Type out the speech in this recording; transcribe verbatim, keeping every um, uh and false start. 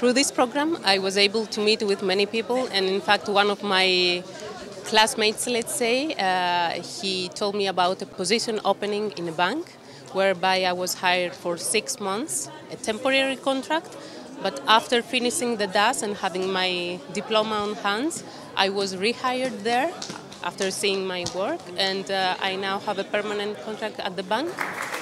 through this program, I was able to meet with many people, and in fact, one of my classmates, let's say, uh, he told me about a position opening in a bank, whereby I was hired for six months, a temporary contract, but after finishing the D A S and having my diploma on hands, I was rehired there after seeing my work, and uh, I now have a permanent contract at the bank.